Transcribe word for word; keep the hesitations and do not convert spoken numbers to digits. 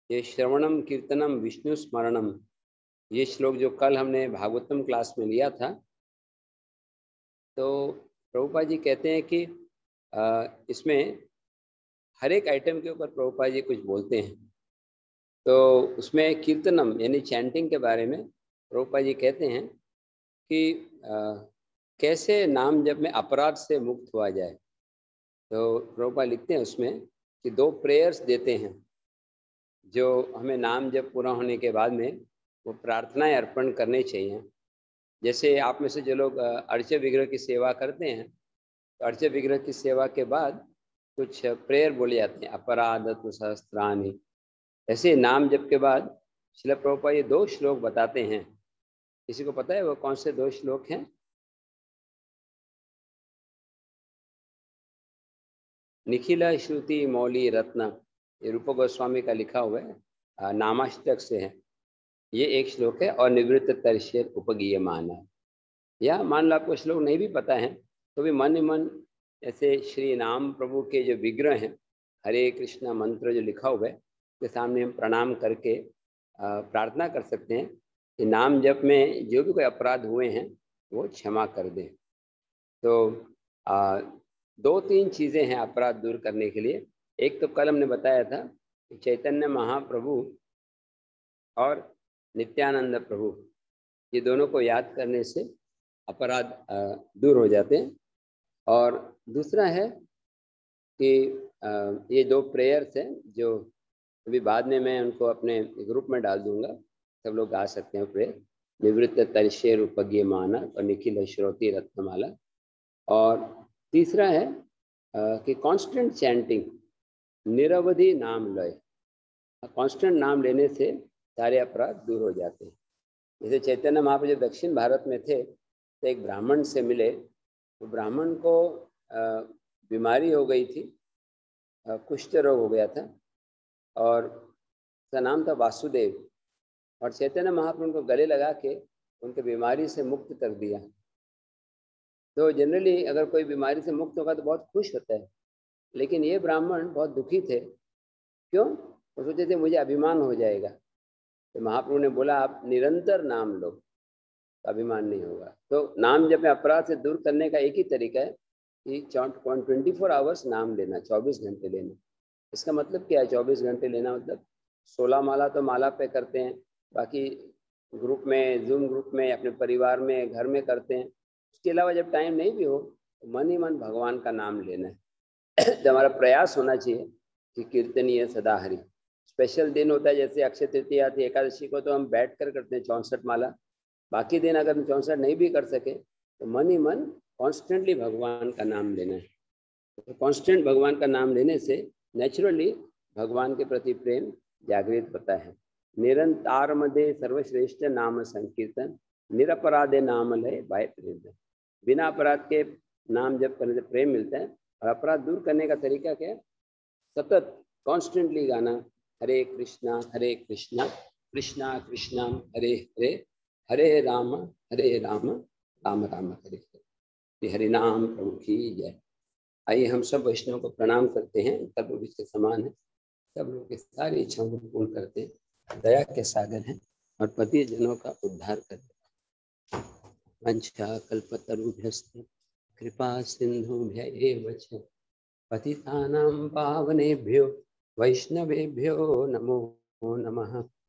ये श्रवणम कीर्तनम विष्णु स्मरणम, ये श्लोक जो कल हमने भागवतम क्लास में लिया था, तो प्रभुपाद जी कहते हैं कि आ, इसमें हर एक आइटम के ऊपर प्रभुपाद जी कुछ बोलते हैं। तो उसमें कीर्तनम यानी चैंटिंग के बारे में प्रभुपाद जी कहते हैं कि आ, कैसे नाम जप में अपराध से मुक्त हुआ जाए। तो प्रभुपाद लिखते हैं उसमें कि दो प्रेयर्स देते हैं जो हमें नाम जप पूरा होने के बाद में वो प्रार्थनाएं अर्पण करने चाहिए। जैसे आप में से जो लोग अर्चे विग्रह की सेवा करते हैं, तो अर्चे विग्रह की सेवा के बाद कुछ प्रेयर बोले जाते हैं, अपराध तो सहस्त्राणी। ऐसे नाम जप के बाद श्रील प्रभुपाद ये दो श्लोक बताते हैं। किसी को पता है वो कौन से दो श्लोक हैं? निखिल श्रुति मौली रत्न, ये रूप गोस्वामी का लिखा हुआ है, नामाष्टक से है ये एक श्लोक है। और निवृत्त तरशेर उपगीय माना, या मान लो आपको श्लोक नहीं भी पता है तो भी मन ही मन ऐसे श्री नाम प्रभु के जो विग्रह हैं, हरे कृष्णा मंत्र जो लिखा हुआ है, के सामने हम प्रणाम करके प्रार्थना कर सकते हैं कि नाम जप में जो भी कोई अपराध हुए हैं वो क्षमा कर दें। तो आ, दो तीन चीज़ें हैं अपराध दूर करने के लिए। एक तो कल हमने बताया था कि चैतन्य महाप्रभु और नित्यानंद प्रभु, ये दोनों को याद करने से अपराध दूर हो जाते हैं। और दूसरा है कि ये दो प्रेयर्स हैं जो अभी बाद में मैं उनको अपने ग्रुप में डाल दूंगा, सब लोग गा सकते हैं प्रेयर। निवृत्त तरशेर उपज्ञ माना और निखिल श्रोति रत्नमाला। और तीसरा है कि कांस्टेंट चैंटिंग, निरवधि नाम लय। कांस्टेंट नाम लेने से सारे अपराध दूर हो जाते हैं। जैसे चैतन्य महाप्रभु जो दक्षिण भारत में थे तो एक ब्राह्मण से मिले, तो ब्राह्मण को बीमारी हो गई थी, कुष्ठ रोग हो गया था, और उसका नाम था वासुदेव। और चैतन्य महाप्रभु उनको गले लगा के उनके बीमारी से मुक्त कर दिया। तो जनरली अगर कोई बीमारी से मुक्त होगा तो बहुत खुश होता है, लेकिन ये ब्राह्मण बहुत दुखी थे। क्यों? वो सोचते थे मुझे अभिमान हो जाएगा। तो महाप्रभु ने बोला आप निरंतर नाम लो, अभिमान नहीं होगा। तो नाम जब अपराध से दूर करने का एक ही तरीका है कि ट्वेंटी फोर आवर्स नाम लेना, चौबीस घंटे लेना। इसका मतलब क्या है चौबीस घंटे लेना? मतलब सोलह माला तो माला पे करते हैं, बाकी ग्रुप में, जूम ग्रुप में, अपने परिवार में, घर में करते हैं। उसके अलावा जब टाइम नहीं भी हो तो मन ही मन भगवान का नाम लेना है। तो हमारा प्रयास होना चाहिए कि कीर्तनीय सदा हरि। स्पेशल दिन होता है जैसे अक्षय तृतीया थी, एकादशी को, तो हम बैठ कर करते हैं चौंसठ माला। बाकी दिन अगर हम चौंसठ नहीं भी कर सके तो मन ही मन कॉन्स्टेंटली भगवान का नाम लेना है। तो कॉन्स्टेंट भगवान का नाम लेने से नेचुरली भगवान के प्रति प्रेम जागृत होता है। निरंतर मदे सर्वश्रेष्ठ नाम संकीर्तन, निरपराधे नाम लय बाय प्रेम। बिना अपराध के नाम जप करने से प्रेम मिलता है। और अपराध दूर करने का तरीका क्या है? सतत कॉन्स्टेंटली गाना, हरे कृष्णा हरे कृष्णा कृष्णा कृष्णा हरे हरे, हरे राम हरे राम राम राम हरे हरे। हरि नाम प्रभु की जय। आइए हम सब वैष्णव को प्रणाम करते हैं। सब लोग इसके समान है, सब लोग की सारी इच्छाओं को पूर्ण करते हैं, दया के सागर हैं और पति जनों का उद्धार करते हैं। वंशा कल्पतरुभ्यस्तु कृपा सिंधुभ्य एव च पतितानां पावनेभ्यो वैष्णवेभ्यो नमो नमः।